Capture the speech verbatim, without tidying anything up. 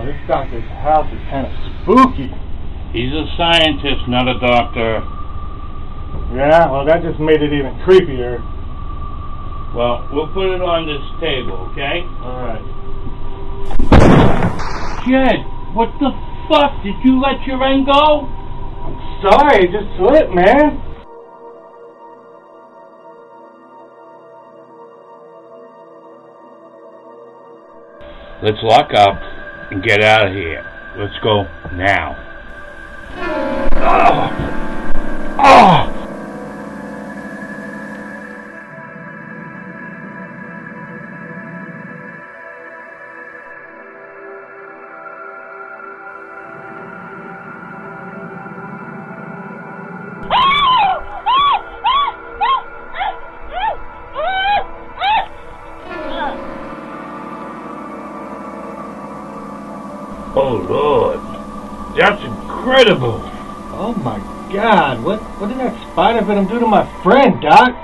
Wow, this doctor's house is kind of spooky. He's a scientist, not a doctor. Yeah, well, that just made it even creepier. Well, we'll put it on this table, okay? Alright. Jed, what the fuck? Did you let your end go? I'm sorry, it just slipped, man. Let's lock up and get out of here. Let's go now. Oh! Oh! Oh Lord, that's incredible! Oh my God, what what did that spider venom do to my friend, Doc?